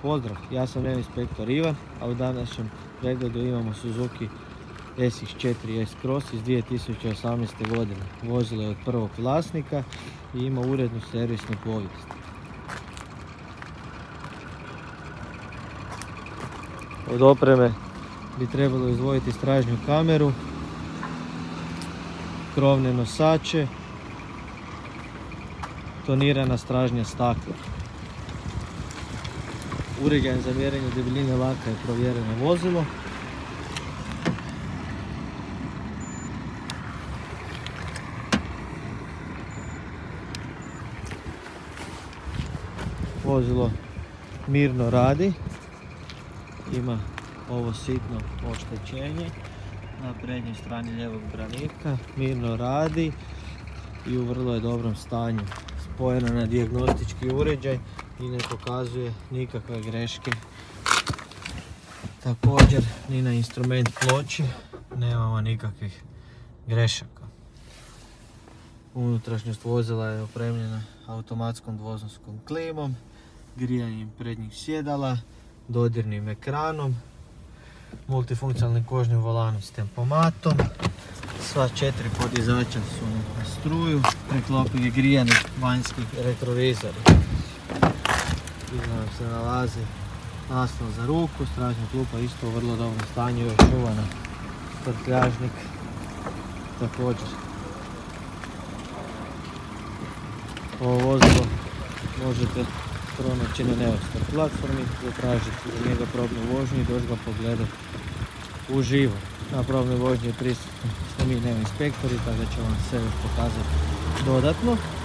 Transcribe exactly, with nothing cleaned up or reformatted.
pozdrav, ja sam Neo Inspektor Ivan, a u današnjem pregledu imamo Suzuki S X četiri S Cross iz dvije tisuće osamnaeste. godine. Vozilo je od prvog vlasnika i ima urednu servisnu povijest. Od opreme bi trebalo izdvojiti stražnju kameru, krovne nosače, tonirana stražnja stakla. Uređaj za mjerenje debeljine laka je provjereno vozilo. Vozilo mirno radi, ima ovo sitno oštećenje na prednjoj strani lijevog branika, mirno radi i u vrlo je dobrom stanju. Spojeno na dijagnostički uređaj i ne pokazuje nikakve greške. Također ni na instrument ploči nemamo nikakvih grešaka. Unutrašnjost vozila je opremljena automatskom dvozonskom klimom, grijanjem prednjih sjedala, dodirnim ekranom, multifunkcionalnim kožnim volanom s tempomatom. Sva četiri podizača su na struju, preklopili grijani vanjski retrovizori. Iza nam se nalazi naslon za ruku, stražnja klupa isto u vrlo dobrom stanju, još čuvana, prtljažnik također. Ovo vozilo možete pronaći na Neostar platformi, zatražiti za njega probnu vožnju i doći ga pogledati uživo. Na probnoj vožnji je prisutni smo mi Neo Inspektori, tako da će vam sve još pokazati dodatno.